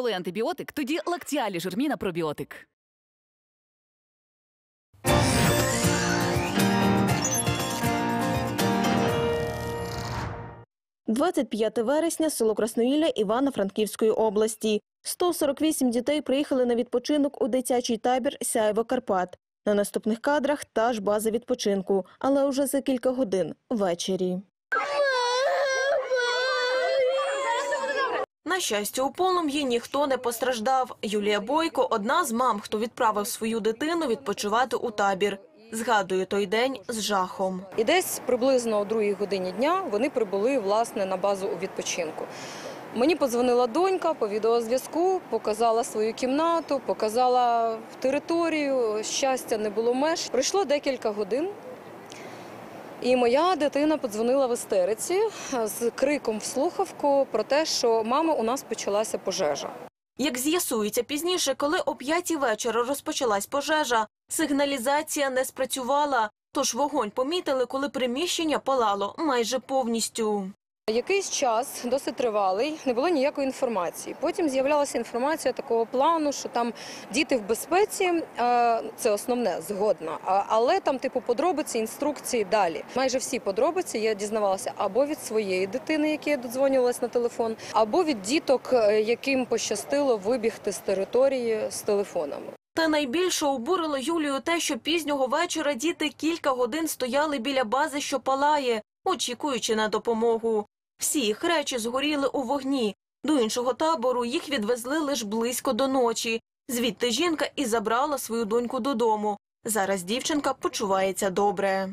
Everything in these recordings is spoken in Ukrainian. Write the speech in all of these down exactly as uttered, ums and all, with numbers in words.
Коли антибіотик, тоді Лактіалі Жирміна пробіотик. двадцять п'яте вересня, село Красноїлля Івано-Франківської області. сто сорок вісім дітей приїхали на відпочинок у дитячий табір «Сяйво Карпат». На наступних кадрах та ж база відпочинку, але уже за кілька годин ввечері. На щастя, у полум'ї ніхто не постраждав. Юлія Бойко – одна з мам, хто відправив свою дитину відпочивати у табір. Згадує той день з жахом. І десь приблизно о другій годині дня вони прибули, власне, на базу у відпочинку. Мені подзвонила донька по відеозв'язку, показала свою кімнату, показала територію, щастя, не було меж. Пройшло декілька годин, і моя дитина подзвонила в істериці з криком в слухавку про те, що «мама, у нас почалася пожежа». Як з'ясується пізніше, коли о п'ятій вечора розпочалась пожежа, сигналізація не спрацювала, тож вогонь помітили, коли приміщення палало майже повністю. Якийсь час, досить тривалий, не було ніякої інформації. Потім з'являлася інформація такого плану, що там діти в безпеці, це основне, згодна, але там типу подробиці, інструкції далі. Майже всі подробиці я дізнавалася або від своєї дитини, якій я додзвонювалася на телефон, або від діток, яким пощастило вибігти з території з телефонами. Та найбільше обурило Юлію те, що пізнього вечора діти кілька годин стояли біля бази, що палає, очікуючи на допомогу. Всі їх речі згоріли у вогні. До іншого табору їх відвезли лише близько до ночі. Звідти жінка і забрала свою доньку додому. Зараз дівчинка почувається добре.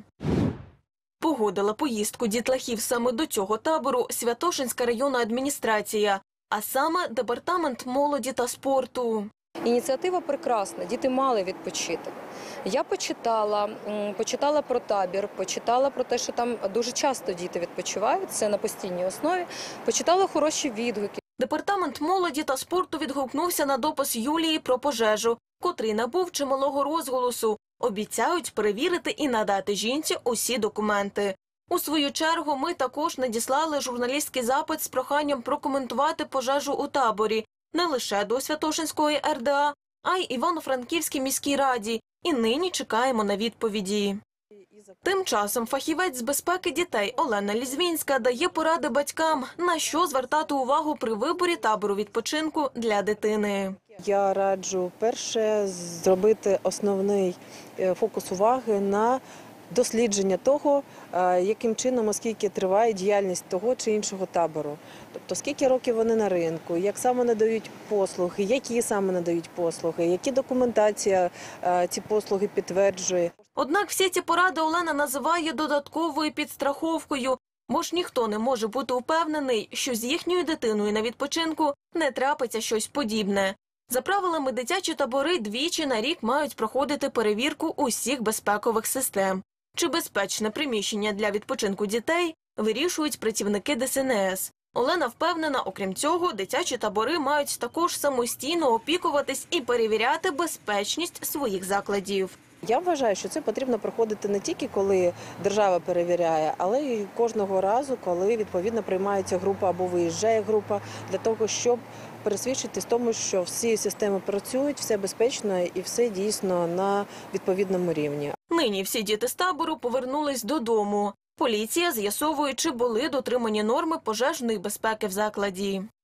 Погодила поїздку дітлахів саме до цього табору Святошинська районна адміністрація, а саме Департамент молоді та спорту. Ініціатива прекрасна, діти мали відпочити. Я почитала, почитала про табір, почитала про те, що там дуже часто діти відпочивають, це на постійній основі, почитала хороші відгуки. Департамент молоді та спорту відгукнувся на допис Юлії про пожежу, котрий набув чималого розголосу. Обіцяють перевірити і надати жінці усі документи. У свою чергу ми також надіслали журналістський запит з проханням прокоментувати пожежу у таборі не лише до Святошинської ер де а, а й Івано-Франківській міській раді. І нині чекаємо на відповіді. Тим часом фахівець з безпеки дітей Олена Лізвінська дає поради батькам, на що звертати увагу при виборі табору відпочинку для дитини. Я раджу перше зробити основний фокус уваги на дослідження того, яким чином, оскільки триває діяльність того чи іншого табору. Тобто, скільки років вони на ринку, як саме надають послуги, які саме надають послуги, які документація ці послуги підтверджує. Однак всі ці поради Олена називає додатковою підстраховкою, бо ж ніхто не може бути упевнений, що з їхньою дитиною на відпочинку не трапиться щось подібне. За правилами, дитячі табори двічі на рік мають проходити перевірку усіх безпекових систем. Чи безпечне приміщення для відпочинку дітей вирішують працівники де ес ен ес. Олена впевнена, окрім цього, дитячі табори мають також самостійно опікуватись і перевіряти безпечність своїх закладів. Я вважаю, що це потрібно проходити не тільки коли держава перевіряє, але й кожного разу, коли відповідно приймається група або виїжджає група, для того, щоб пересвідчитись в тому, що всі системи працюють, все безпечно і все дійсно на відповідному рівні. Нині всі діти з табору повернулись додому. Поліція з'ясовує, чи були дотримані норми пожежної безпеки в закладі.